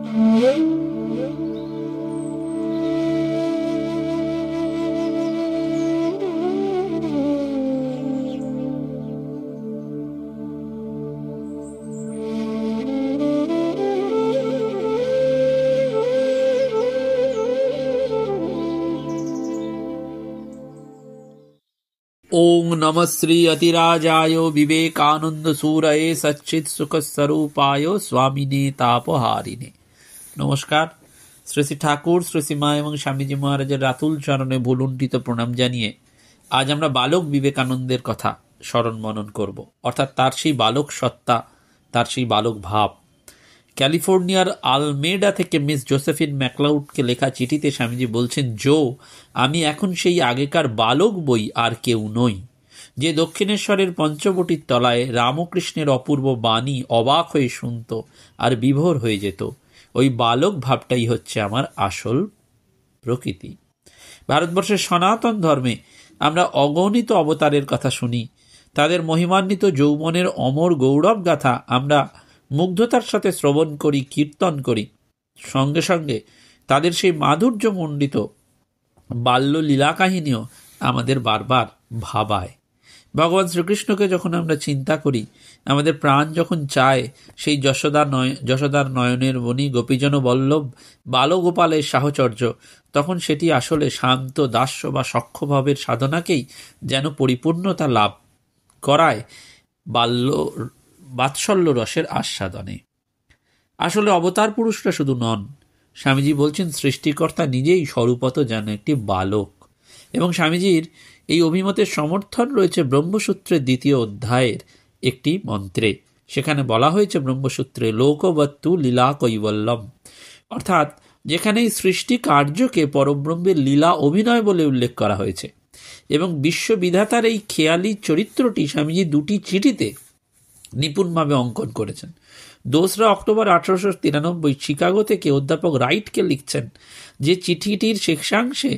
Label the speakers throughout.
Speaker 1: ओं नमः श्री अतिराजाय विवेकानंद सूरये सच्चित सुख स्वरूपाय स्वामिने तापहारिणे। নমস্কার। শ্রী শ্রী ঠাকুর, শ্রী শ্রী মা এবং স্বামীজি মহারাজের রাতুল চরণে ভুলুণ্ঠিত প্রণাম জানিয়ে আজ আমরা বালক বিবেকানন্দের কথা স্মরণ মনন করব, অর্থাৎ তার সেই বালক সত্তা, তার সেই বালক ভাব। ক্যালিফোর্নিয়ার আলমেডা থেকে মিস জোসেফিন ম্যাকলাউডকে লেখা চিঠিতে স্বামীজি বলছেন, আমি এখন সেই আগেকার বালক বই আর কেউ নই, যে দক্ষিণেশ্বরের পঞ্চবটির তলায় রামকৃষ্ণের অপূর্ব বাণী অবাক হয়ে শুনত আর বিভোর হয়ে যেত। ওই বালক ভাবটাই হচ্ছে আমার আসল প্রকৃতি। ভারতবর্ষের সনাতন ধর্মে আমরা অগণিত অবতারের কথা শুনি, তাদের মহিমান্বিত যৌবনের অমর গৌরব গাথা আমরা মুগ্ধতার সাথে শ্রবণ করি, কীর্তন করি। সঙ্গে সঙ্গে তাদের সেই মাধুর্যমণ্ডিত বাল্য লীলা কাহিনীও আমাদের বারবার ভাবায়। ভগবান শ্রীকৃষ্ণকে যখন আমরা চিন্তা করি, আমাদের প্রাণ যখন চায় সেই যশোদার নয়নের বনি গোপীজন বল্লভ বালগোপালের সাহচর্য, তখন সেটি আসলে শান্ত দাস্য বা সখ্যভাবের সাধনাকেই যেন পরিপূর্ণতা লাভ করায় বাৎসল্য রসের আস্বাদনে। আসলে অবতার পুরুষরা শুধু নন, স্বামীজি বলছেন সৃষ্টিকর্তা নিজেই স্বরূপত যেন একটি বালক। এবং স্বামীজির এই অভিমতের সমর্থন রয়েছে ব্রহ্মসূত্রের 2য় অধ্যায়ের একটি মন্ত্রে। সেখানে বলা হয়েছে ব্রহ্মসূত্রে লোকবত্তু লীলা কৈবল্যম, অর্থাৎ যেখানে এই সৃষ্টি কার্যকে পরব্রহ্মের লীলা অভিনয় বলে উল্লেখ করা হয়েছে। এবং বিশ্ববিধাতার এই খেয়ালি চরিত্রটি স্বামীজি 2টি চিঠিতে নিপুণভাবে অঙ্কন করেছেন। 2রা অক্টোবর 1893 শিকাগো থেকে অধ্যাপক রাইটকে লিখছেন, যে চিঠিটির শেষাংশে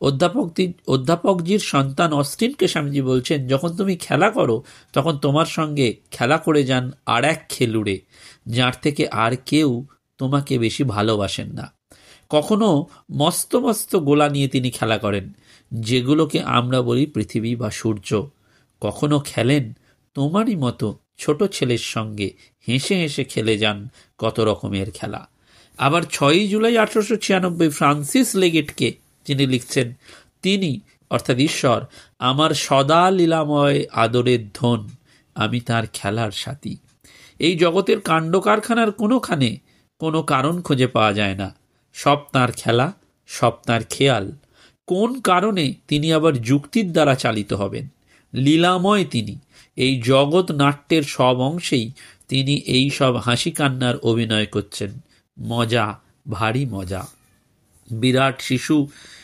Speaker 1: অধ্যাপকজির সন্তান অস্টিনকে স্বামীজি বলছেন, যখন তুমি খেলা করো তখন তোমার সঙ্গে খেলা করে যান আর এক খেলুড়ে, যার থেকে আর কেউ তোমাকে বেশি ভালোবাসেন না। কখনো মস্ত মস্ত গোলা নিয়ে তিনি খেলা করেন, যেগুলোকে আমরা বলি পৃথিবী বা সূর্য। কখনো খেলেন তোমারই মতো ছোট ছেলের সঙ্গে, হেসে হেসে খেলে যান কত রকমের খেলা। আবার 6 জুলাই 1896 ফ্রান্সিস লেগেটকে তিনি লিখছেন, তিনি অর্থাৎ ঈশ্বর আমার সদা লীলাময় আদরের ধন, আমি তার খেলার সাথী। এই জগতের কাণ্ড কারখানার কোনোখানে কোনো কারণ খুঁজে পাওয়া যায় না, সব তাঁর খেলা, সব তাঁর খেয়াল। কোন কারণে তিনি আবার যুক্তির দ্বারা চালিত হবেন? লীলাময় তিনি। এই জগৎ নাট্যের সব অংশেই তিনি এই সব হাসি কান্নার অভিনয় করছেন। মজা, ভারী মজা। বিরাট শিশু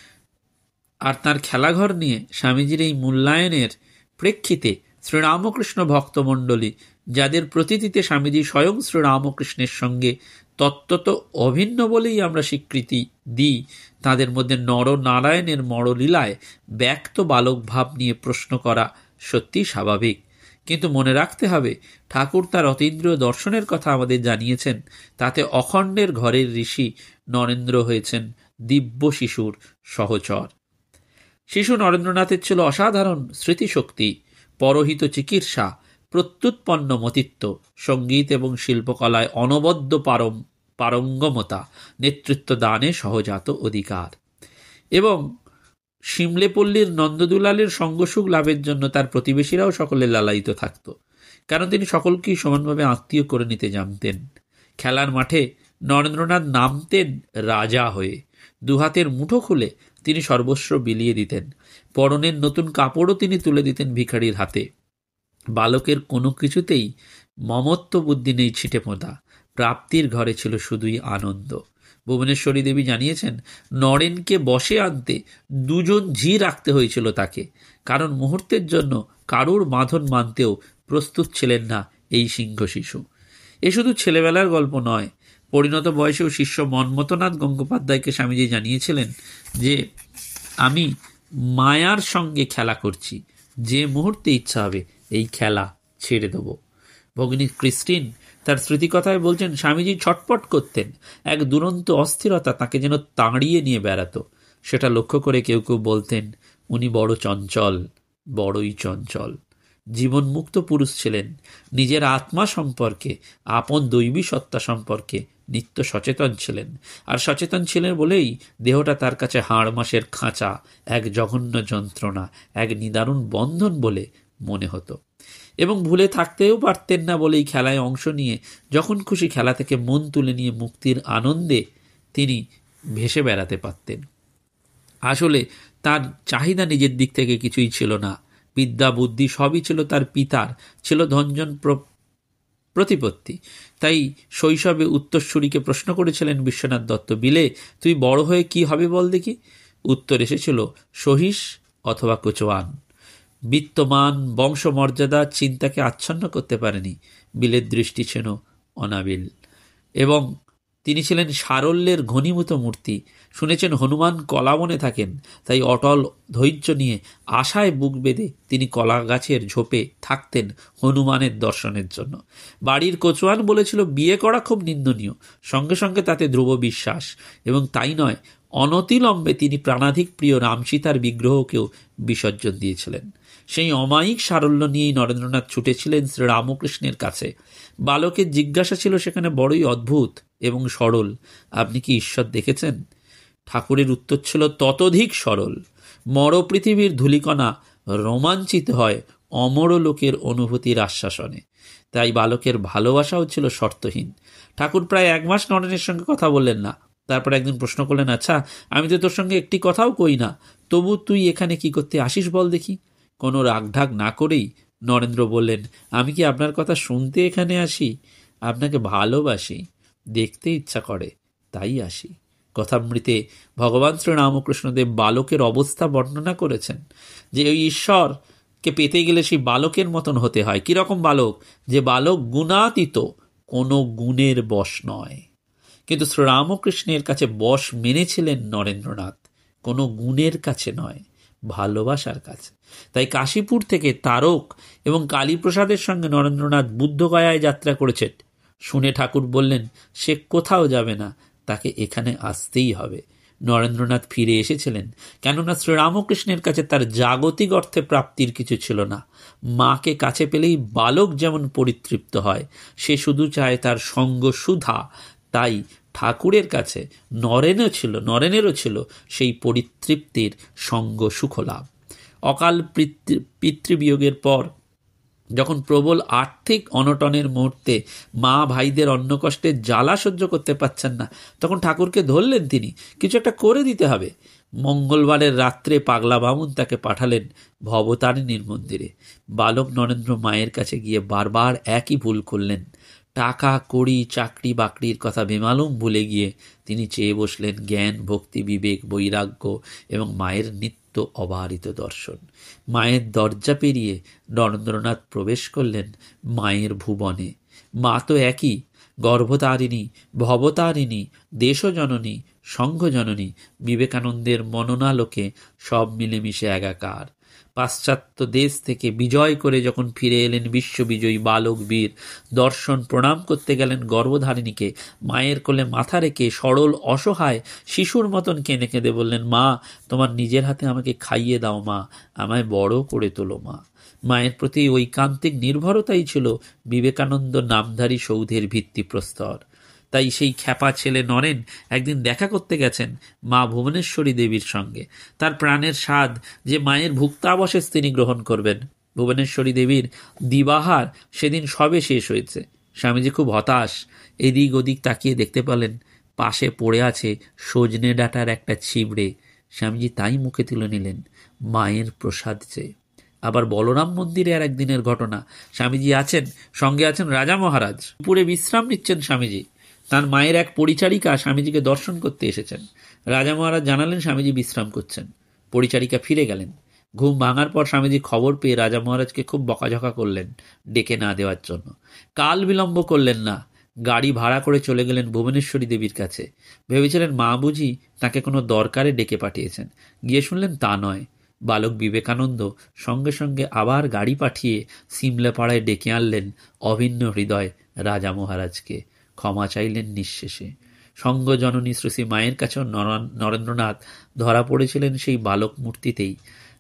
Speaker 1: আর তার খেলাঘর নিয়ে স্বামীজির এই মূল্যায়নের প্রেক্ষিতে শ্রীরামকৃষ্ণ ভক্তমণ্ডলী, যাদের প্রতীতিতে স্বামীজি স্বয়ং শ্রীরামকৃষ্ণের সঙ্গে তত্ত্বত অভিন্ন বলেই আমরা স্বীকৃতি দিই, তাদের মধ্যে নরনারায়ণের মরলীলায় ব্যক্ত বালক ভাব নিয়ে প্রশ্ন করা সত্যি স্বাভাবিক। কিন্তু মনে রাখতে হবে, ঠাকুর তার অতীন্দ্রিয় দর্শনের কথা আমাদের জানিয়েছেন, তাতে অখণ্ডের ঘরের ঋষি নরেন্দ্র হয়েছেন দিব্য শিশুর সহচর। শিশু নরেন্দ্রনাথের ছিল অসাধারণ স্মৃতিশক্তি, পরহিত চিকিৎসা, প্রত্যুৎপন্ন মতিত্ব, সঙ্গীত এবং শিল্পকলায় অনবদ্য পারঙ্গমতা, নেতৃত্ব দানে সহজাত অধিকার। এবং শিমলেপল্লীর নন্দদুলালের সঙ্গসুখ লাভের জন্য তার প্রতিবেশীরাও সকলে লালায়িত থাকত, কারণ তিনি সকলকেই সমানভাবে আত্মীয় করে নিতে জানতেন। খেলার মাঠে নরেন্দ্রনাথ নামতেন রাজা হয়ে, দুহাতের মুঠো খুলে তিনি সর্বস্ব বিলিয়ে দিতেন। পরনের নতুন কাপড়ও তিনি তুলে দিতেন ভিখারির হাতে। বালকের কোনো কিছুতেই মমত্ব বুদ্ধি নেই ছিটে পোঁতা, প্রাপ্তির ঘরে ছিল শুধুই আনন্দ। ভুবনেশ্বরী দেবী জানিয়েছেন, নরেনকে বসে আনতে 2 জন ঝি রাখতে হয়েছিল তাকে, কারণ মুহূর্তের জন্য কারুর বাঁধন মানতেও প্রস্তুত ছিলেন না এই সিংহ শিশু। এ শুধু ছেলেবেলার গল্প নয়, পরিণত বয়সেও শিষ্য মন্মথনাথ গঙ্গোপাধ্যায়কে স্বামীজি জানিয়েছিলেন যে, আমি মায়ার সঙ্গে খেলা করছি, যে মুহূর্তে ইচ্ছা হবে এই খেলা ছেড়ে দেব। ভগিনী ক্রিস্টিন তার স্মৃতিকথায় বলছেন, স্বামীজি ছটপট করতেন, এক দুরন্ত অস্থিরতা তাকে যেন তাড়িয়ে নিয়ে বেড়াত। সেটা লক্ষ্য করে কেউ কেউ বলতেন, উনি বড় চঞ্চল, বড়ই চঞ্চল। জীবনমুক্ত পুরুষ ছিলেন, নিজের আত্মা সম্পর্কে, আপন দৈবী সত্তা সম্পর্কে নিত্য সচেতন ছিলেন। আর সচেতন ছিলেন বলেই দেহটা তার কাছে হাড় মাসের খাঁচা, এক জঘন্য যন্ত্রণা, এক নিদারুণ বন্ধন বলে মনে হতো। এবং ভুলে থাকতেও পারতেন না বলেই খেলায় অংশ নিয়ে যখন খুশি খেলা থেকে মন তুলে নিয়ে মুক্তির আনন্দে তিনি ভেসে বেড়াতে পারতেন। আসলে তার চাহিদা নিজের দিক থেকে কিছুই ছিল না। বিদ্যা বুদ্ধি সবই ছিল তার পিতার, ছিল ধনজন প্রতিপত্তি। তাই শৈশবে উত্তরসূরিকে প্রশ্ন করেছিলেন বিশ্বনাথ দত্ত, বিলে তুই বড় হয়ে কি হবে বল দেখি। উত্তর এসেছিল, সহিস অথবা কোচওয়ান। বিত্তমান, বংশমর্যাদা চিন্তাকে আচ্ছন্ন করতে পারেনি। বিলের দৃষ্টি ছিল অনাবিল এবং তিনি ছিলেন সারল্যের ঘনীভূত মূর্তি। শুনেছেন হনুমান কলাবনে থাকেন, তাই অটল ধৈর্য নিয়ে আশায় বুক বেঁধে তিনি কলা গাছের ঝোপে থাকতেন হনুমানের দর্শনের জন্য। বাড়ির কোচওয়ান বলেছিল বিয়ে করা খুব নিন্দনীয়, সঙ্গে সঙ্গে তাতে ধ্রুব বিশ্বাস। এবং তাই নয়, অনতিলম্বে তিনি প্রাণাধিক প্রিয় রামসীতার বিগ্রহকেও বিসর্জন দিয়েছিলেন। সেই অমায়িক সারল্য নিয়েই নরেন্দ্রনাথ ছুটেছিলেন শ্রীরামকৃষ্ণের কাছে। বালকের জিজ্ঞাসা ছিল সেখানে বড়ই অদ্ভুত এবং সরল, আপনি কি ঈশ্বর দেখেছেন? ঠাকুরের উত্তর ছিল ততোধিক সরল। মর পৃথিবীর ধূলিকণা রোমাঞ্চিত হয় অমর লোকের অনুভূতির আশ্বাসনে। তাই বালকের ভালোবাসাও ছিল শর্তহীন। ঠাকুর প্রায় 1 মাস নরেনের সঙ্গে কথা বললেন না। তারপর একদিন প্রশ্ন করলেন, আচ্ছা, আমি তো তোর সঙ্গে একটি কথাও কই না, তবু তুই এখানে কি করতে আসিস বল দেখি। কোনো রাগঢাক না করেই নরেন্দ্র বললেন, আমি কি আপনার কথা শুনতে এখানে আসি? আপনাকে ভালোবাসি, দেখতে ইচ্ছা করে, তাই আসি। কথামৃতে ভগবান শ্রীরামকৃষ্ণদেব বালকের অবস্থা বর্ণনা করেছেন যে ওই ঈশ্বরকে পেতে গেলে সেই বালকের মতন হতে হয়। কিরকম বালক? যে বালক গুণাতীত, কোনো গুণের বশ নয়। কিন্তু শ্রীরামকৃষ্ণের কাছে বশ মেনেছিলেন নরেন্দ্রনাথ, কোনো গুণের কাছে নয়, ভালোবাসার কাছে। তাই কাশীপুর থেকে তারক এবং কালীপ্রসাদের সঙ্গে নরেন্দ্রনাথ বুদ্ধগয়ায় যাত্রা করেছেন। শুনে ঠাকুর বললেন, সে কোথাও যাবে না, তাকে এখানে আসতেই হবে। নরেন্দ্রনাথ ফিরে এসেছিলেন, কেননা শ্রীরামকৃষ্ণের কাছে তার জাগতিক অর্থে প্রাপ্তির কিছু ছিল না। মাকে কাছে পেলেই বালক যেমন পরিতৃপ্ত হয়, সে শুধু চায় তার সঙ্গ সুধা। তাই ঠাকুরের কাছে নরেনেরও ছিল সেই পরিতৃপ্তির সঙ্গ সুখলাভ। অকাল পিতৃবিয়োগের পর যখন প্রবল আর্থিক অনটনের মুহূর্তে মা ভাইদের অন্নকষ্টের জ্বালা সহ্য করতে পারছেন না, তখন ঠাকুরকে ধরলেন তিনি, কিছু একটা করে দিতে হবে। মঙ্গলবারের রাত্রে পাগলা বামুন তাকে পাঠালেন ভবতারিণীর মন্দিরে। বালক নরেন্দ্র মায়ের কাছে গিয়ে বারবার একই ভুল করলেন। টাকা কড়ি চাকরি বাকরির কথা বেমালুম ভুলে গিয়ে তিনি চেয়ে বসলেন জ্ঞান, ভক্তি, বিবেক, বৈরাগ্য এবং মায়ের নিত্য অবারিত দর্শন। মায়ের দরজা পেরিয়ে নরেন্দ্রনাথ প্রবেশ করলেন মায়ের ভুবনে। মা তো একই, গর্ভতারিণী, ভবতারিণী, দেশজননী, সংঘজননী, বিবেকানন্দের মননালোকে সব মিলেমিশে একাকার। পাশ্চাত্য দেশ থেকে বিজয় করে যখন ফিরে এলেন বিশ্ববিজয়ী বালক বীর, দর্শন প্রণাম করতে গেলেন গর্ভধারিণীকে। মায়ের কোলে মাথা রেখে সরল অসহায় শিশুর মতন কেঁদে কেঁদে বললেন, মা, তোমার নিজের হাতে আমাকে খাইয়ে দাও মা, আমায় বড় করে তোলো মা। মায়ের প্রতি ঐকান্তিক নির্ভরতাই ছিল বিবেকানন্দ নামধারী সৌধের ভিত্তিপ্রস্তর। তাই সেই খ্যাপা ছেলে নরেন একদিন দেখা করতে গেছেন মা ভুবনেশ্বরী দেবীর সঙ্গে। তার প্রাণের স্বাদ যে মায়ের ভুক্তাবশেষ তিনি গ্রহণ করবেন। ভুবনেশ্বরী দেবীর দিবাহার সেদিন সবে শেষ হয়েছে। স্বামীজি খুব হতাশ। এদিক ওদিক তাকিয়ে দেখতে পেলেন পাশে পড়ে আছে সজনে ডাঁটার একটা ছিবড়ে। স্বামীজি তাই মুখে তুলে নিলেন মায়ের প্রসাদ চেয়ে। আবার বলরাম মন্দিরে আর একদিনের ঘটনা। স্বামীজি আছেন, সঙ্গে আছেন রাজা মহারাজ। দুপুরে বিশ্রাম নিচ্ছেন স্বামীজি। তার মায়ের এক পরিচারিকা স্বামীজিকে দর্শন করতে এসেছেন। রাজা মহারাজ জানালেন স্বামীজি বিশ্রাম করছেন। পরিচারিকা ফিরে গেলেন। ঘুম ভাঙার পর স্বামীজি খবর পেয়ে রাজা মহারাজকে খুব বকাঝকা করলেন ডেকে না দেওয়ার জন্য। কাল বিলম্ব করলেন না, গাড়ি ভাড়া করে চলে গেলেন ভুবনেশ্বরী দেবীর কাছে। ভেবেছিলেন মা বুঝি তাকে কোনো দরকারে ডেকে পাঠিয়েছেন। গিয়ে শুনলেন তা নয়, বালক বিবেকানন্দ সঙ্গে সঙ্গে আবার গাড়ি পাঠিয়ে সিমলাপাড়ায় ডেকে আনলেন অভিন্ন হৃদয় রাজা মহারাজকে। ক্ষমা চাইলেন নিঃশেষে। সঙ্গ জননী শ্রী মায়ের কাছেও নরেন্দ্রনাথ ধরা পড়েছিলেন সেই বালক মূর্তিতেই।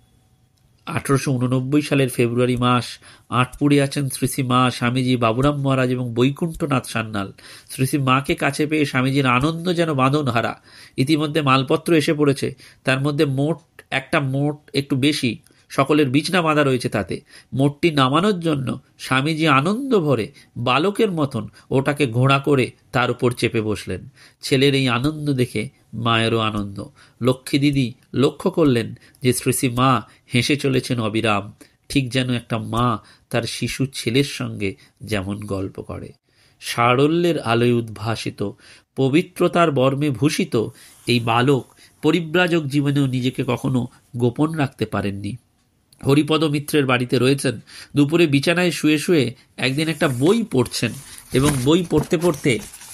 Speaker 1: 1889 সালের ফেব্রুয়ারি মাস। আটপুরে আছেন শ্রী মা, স্বামীজি, বাবুরাম মহারাজ এবং বৈকুণ্ঠনাথ সান্যাল। শ্রী মাকে কাছে পেয়ে স্বামীজির আনন্দ যেন বাঁধন হারা। ইতিমধ্যে মালপত্র এসে পড়েছে, তার মধ্যে মোট একটু বেশি, সকলের বিছনা বাঁধা রয়েছে তাতে। মোটটি নামানোর জন্য স্বামীজি আনন্দ ভরে বালকের মতন ওটাকে ঘোড়া করে তার উপর চেপে বসলেন। ছেলের এই আনন্দ দেখে মায়েরও আনন্দ। লক্ষ্মী দিদি লক্ষ্য করলেন যে শ্রী মা হেসে চলেছেন অবিরাম, ঠিক যেন একটা মা তার শিশু ছেলের সঙ্গে যেমন গল্প করে। সারল্যের আলোয় উদ্ভাসিত, পবিত্রতার বর্মে ভূষিত এই বালক পরিব্রাজক জীবনেও নিজেকে কখনো গোপন রাখতে পারেননি। হরিপদ মিত্রের বাড়িতে রয়েছেন। দুপুরে বিছানায় শুয়ে শুয়ে একদিন একটা বই পড়ছেন এবং বই পড়তে পড়তে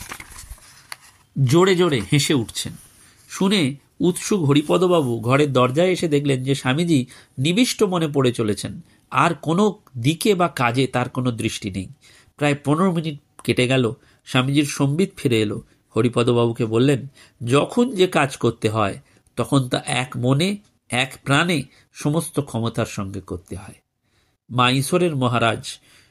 Speaker 1: জোরে জোরে হেসে উঠছেন। শুনে উৎসুক হরিপদবাবু ঘরের দরজায় এসে দেখলেন যে স্বামীজি নিবিষ্ট মনে পড়ে চলেছেন, আর কোনো দিকে বা কাজে তার কোনো দৃষ্টি নেই। প্রায় 15 মিনিট কেটে গেল, স্বামীজির সম্বিত ফিরে এলো। হরিপদবাবুকে বললেন, যখন যে কাজ করতে হয় তখন তা এক মনে এক প্রাণে সমস্ত ক্ষমতার সঙ্গে করতে হয়। মাইসোরের মহারাজ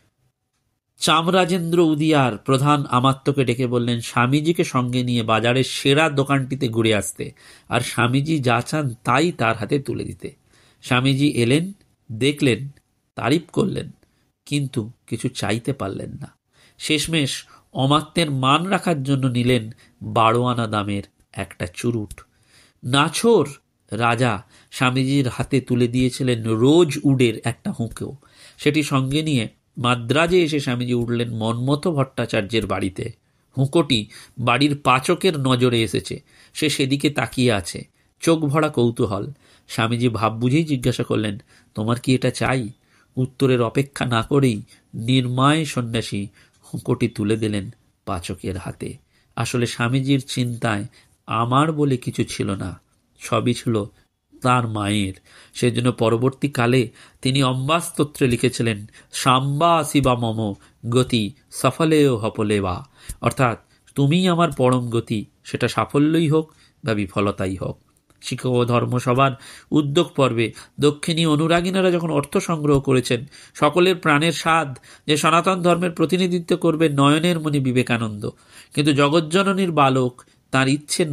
Speaker 1: চামরাজেন্দ্র উদিয়ার প্রধান আমাত্যকে ডেকে বললেন স্বামীজিকে সঙ্গে নিয়ে বাজারের সেরা দোকানটিতে ঘুরে আসতে, আর স্বামীজি যা চান তাই তার হাতে তুলে দিতে। স্বামীজি এলেন, দেখলেন, তারিফ করলেন, কিন্তু কিছু চাইতে পারলেন না। শেষমেশ অমাত্যের মান রাখার জন্য নিলেন 12 আনা দামের একটা চুরুট। নাছোড় রাজা স্বামীজির হাতে তুলে দিয়েছিলেন রোজ উডের একটা হুঁকো। সেটি সঙ্গে নিয়ে মাদ্রাজে এসে স্বামীজি উঠলেন মন্মথ ভট্টাচার্যের বাড়িতে। হুঁকোটি বাড়ির পাচকের নজরে এসেছে, সে সেদিকে তাকিয়ে আছে, চোখ ভরা কৌতূহল। স্বামীজি ভাব বুঝেই জিজ্ঞাসা করলেন, তোমার কি এটা চাই? উত্তরের অপেক্ষা না করেই নির্মায় সন্ন্যাসী হুঁকোটি তুলে দিলেন পাচকের হাতে। আসলে স্বামীজির চিন্তায় আমার বলে কিছু ছিল না, সবই ছিল তার মায়ের। সেজন্য পরবর্তীকালে তিনি অম্বাস্তোত্রে লিখেছিলেন, সাম্বা শিবা মম গতি সফলেও হপলেবা, অর্থাৎ তুমিই আমার পরম গতি, সেটা সাফল্যই হোক বা বিফলতাই হোক। শিক্ষক ও ধর্মসভার উদ্যোগ পর্বে দক্ষিণী অনুরাগিনারা যখন অর্থ সংগ্রহ করেছেন, সকলের প্রাণের স্বাদ যে সনাতন ধর্মের প্রতিনিধিত্ব করবে নয়নের মণি বিবেকানন্দ, কিন্তু জগজ্জননীর বালক তার ইচ্ছে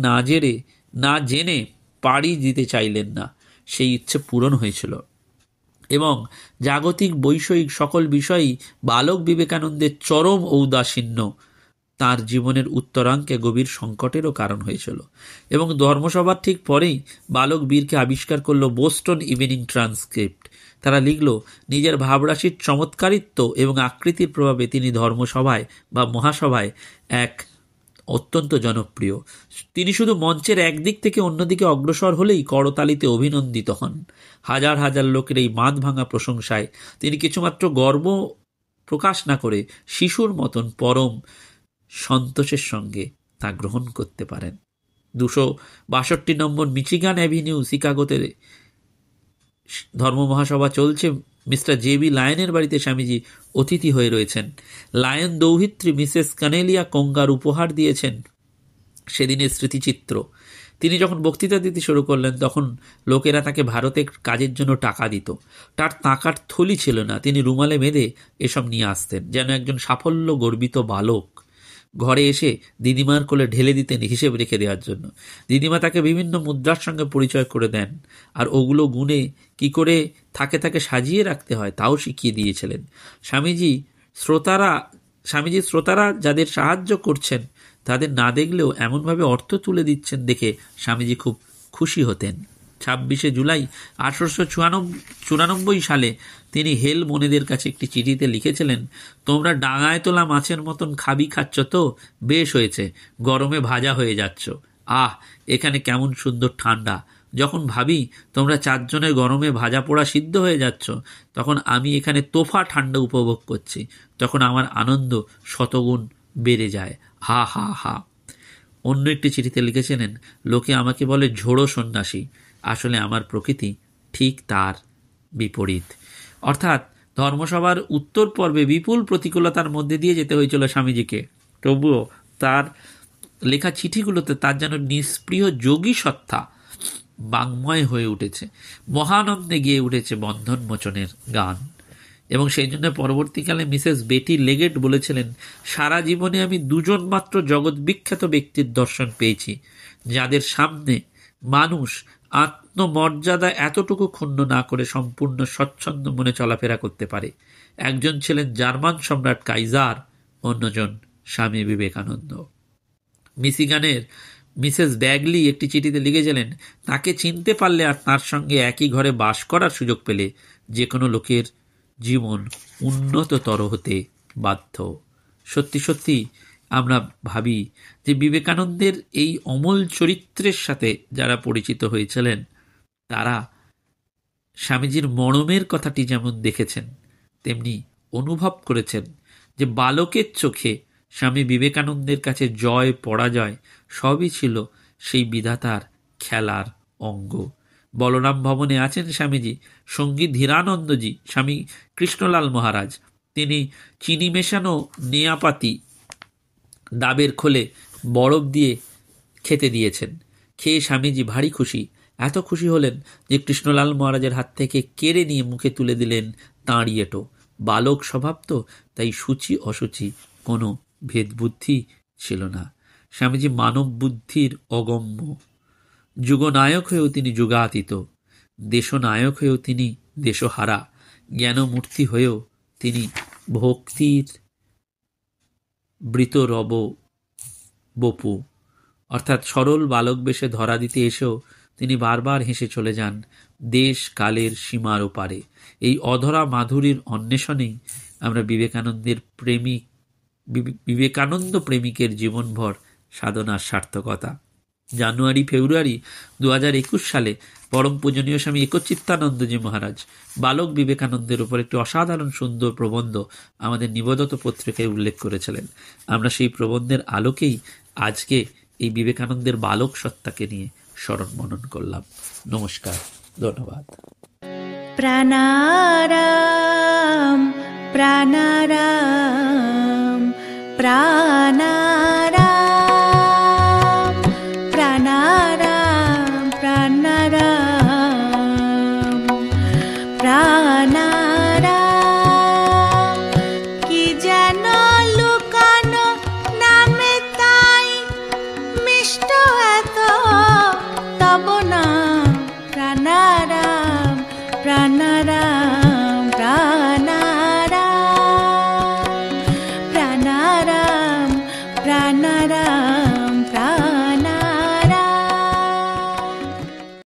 Speaker 1: না জেনে পাড়ি দিতে চাইলেন না। সেই ইচ্ছে পূরণ হয়েছিল এবং জাগতিক বৈষয়িক সকল বিষয়ই বালক বিবেকানন্দের চরম ঔদাসীন্য তার জীবনের উত্তরাঙ্কে গভীর সংকটেরও কারণ হয়েছিল। এবং ধর্মসভার ঠিক পরেই বালক বীরকে আবিষ্কার করল বোস্টন ইভিনিং ট্রান্সক্রিপ্ট। তারা লিখল, নিজের ভাবরাশির চমৎকারিত্ব এবং আকৃতির প্রভাবে তিনি ধর্মসভায় বা মহাসভায় এক অত্যন্ত জনপ্রিয়। তিনি শুধু মঞ্চের একদিক থেকে অন্যদিকে অগ্রসর হলেই করতালিতে অভিনন্দিত হন। হাজার হাজার লোকের এই বাঁধ ভাঙা প্রশংসায় তিনি কিছুমাত্র গর্ব প্রকাশ না করে শিশুর মতন পরম সন্তোষের সঙ্গে তা গ্রহণ করতে পারেন। 262 নম্বর মিচিগান অ্যাভিনিউ শিকাগোতে ধর্ম মহাসভা চলছে। Mister JB. লায়নের বাড়িতে স্বামীজি অতিথি হয়ে রয়েছেন। লায়ন দৌহিত্রী মিসেস কানেলিয়া কঙ্গার উপহার দিয়েছেন সেদিনের স্মৃতিচিত্র। তিনি যখন বক্তৃতা দিতে শুরু করলেন তখন লোকেরা তাকে ভারতে কাজের জন্য টাকা দিত। তার টাকার থলি ছিল না, তিনি রুমালে বেঁধে এসব নিয়ে আসতেন, যেন একজন সাফল্য গর্বিত বালক। ঘরে এসে দিদিমার কোলে ঢেলে দিতেন হিসেব রেখে দেওয়ার জন্য। দিদিমা তাকে বিভিন্ন মুদ্রার সঙ্গে পরিচয় করে দেন, আর ওগুলো গুণে কি করে থাকে সাজিয়ে রাখতে হয় তাও শিখিয়ে দিয়েছিলেন। স্বামীজি শ্রোতারা যাদের সাহায্য করছেন তাদের না দেখলেও এমনভাবে অর্থ তুলে দিচ্ছেন দেখে স্বামীজি খুব খুশি হতেন। 26শে জুলাই 1894 সালে তিনি হেল মনেদের কাছে একটি চিঠিতে লিখেছিলেন, তোমরা ডাঙায় তোলা মাছের মতন খাচ্ছ তো, বেশ হয়েছে, গরমে ভাজা হয়ে যাচ্ছ। আহ, এখানে কেমন সুন্দর ঠান্ডা। যখন ভাবি তোমরা 4 জনের গরমে ভাজা পোড়া সিদ্ধ হয়ে যাচ্ছ, তখন আমি এখানে তোফা ঠান্ডা উপভোগ করছি, তখন আমার আনন্দ শতগুণ বেড়ে যায়। হা হা হা। অন্য একটি চিঠিতে লিখেছিলেন, লোকে আমাকে বলে ঝোড়ো সন্ন্যাসী, আসলে আমার প্রকৃতি ঠিক তার বিপরীত। অর্থাৎ ধর্মসভার উত্তর পর্বে বিপুল প্রতিকূলতার মধ্যে দিয়ে যেতে হয়েছিল স্বামীজিকে, তবুও তার লেখা চিঠিগুলোতে তার যেন নিষ্প্রিয় যোগী সত্তা বাংময় হয়ে উঠেছে, মহানন্দে গিয়ে উঠেছে বন্ধন মোচনের গান। এবং সেই জন্য পরবর্তীকালে মিসেস বেটি লেগেট বলেছিলেন, সারা জীবনে আমি দুজন মাত্র জগৎ বিখ্যাত ব্যক্তির দর্শন পেয়েছি যাদের সামনে মানুষ আত্মমর্যাদা এতটুকু ক্ষুণ্ণ না করে সম্পূর্ণ স্বচ্ছন্দ মনে চলাফেরা করতে পারে। একজন ছিলেন জার্মান সম্রাট কাইজার, অন্যজন স্বামী বিবেকানন্দ। মিশিগানের মিসেস ব্যাগলি একটি চিঠিতে লিখেছিলেন, তাকে চিনতে পারলে আর তার সঙ্গে একই ঘরে বাস করার সুযোগ পেলে যে কোনো লোকের জীবন উন্নততর হতে বাধ্য। সত্যি সত্যি আমরা ভাবি যে বিবেকানন্দের এই অমল চরিত্রের সাথে যারা পরিচিত হয়েছিলেন তারা স্বামীজির মরমের কথাটি যেমন দেখেছেন তেমনি অনুভব করেছেন যে বালকের চোখে স্বামী বিবেকানন্দের কাছে জয় পরাজয় সবই ছিল সেই বিধাতার খেলার অঙ্গ। বলরাম ভবনে আছেন স্বামীজি, সঙ্গী ধীরানন্দজি, স্বামী কৃষ্ণলাল মহারাজ। তিনি চিনি মেশানো নেয়াপাতি ডাবের খোলে বরফ দিয়ে খেতে দিয়েছেন। খেয়ে স্বামীজি ভারী খুশি, এত খুশি হলেন যে কৃষ্ণলাল মহারাজের হাত থেকে কেড়ে নিয়ে মুখে তুলে দিলেন তাঁরই এঁটো। বালক স্বভাব তো, তাই সূচি অসুচি কোনো ভেদবুদ্ধি ছিল না। স্বামীজি মানব বুদ্ধির অগম্য, যুগনায়ক হয়েও তিনি যুগাতীত, দেশনায়ক হয়েও তিনি দেশহারা, জ্ঞানমূর্তি হয়েও তিনি ভক্তির বৃতরব বপু। অর্থাৎ সরল বালক বেশে ধরা দিতে এসেও তিনি বারবার হেসে চলে যান দেশ কালের সীমার ওপারে। এই অধরা মাধুরীর অন্বেষণেই আমরা বিবেকানন্দ প্রেমিকের জীবনভর সাধনার সার্থকতা। জানুয়ারি ফেব্রুয়ারি 2021 সালে পরম পূজনীয় স্বামী একচিত্তানন্দজি মহারাজ বালক বিবেকানন্দের উপর একটি অসাধারণ সুন্দর প্রবন্ধ আমাদের নিবেদিত পত্রিকায় উল্লেখ করেছিলেন। আমরা সেই প্রবন্ধের আলোকেই আজকে এই বিবেকানন্দের বালক সত্তাকে নিয়ে স্মরণ মনন করলাম। নমস্কার, ধন্যবাদ।
Speaker 2: প্রাণারাম প্রাণারাম প্রাণারাম প্রাণারাম প্রাণারাম প্রাণারাম কি যেন লুকানো নামে তাই মিষ্ট এত তব নাম প্রাণারাম প্রাণারাম প্রাণারাম প্রাণারাম প্রাণারাম